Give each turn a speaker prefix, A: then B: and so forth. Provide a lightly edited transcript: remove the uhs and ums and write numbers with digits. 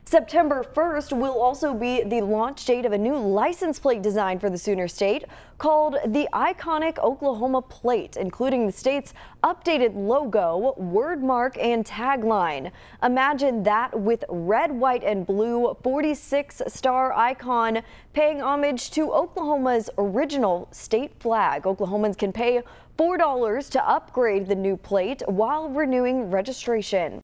A: September 1st will also be the launch date of a new license plate design for the Sooner State called the Iconic Oklahoma Plate, including the state's updated logo, word mark, and tagline. Imagine that with red, white, and blue 46-star icon paying homage to Oklahoma's original state flag. Oklahomans can pay $4 to upgrade the new plate while renewing registration.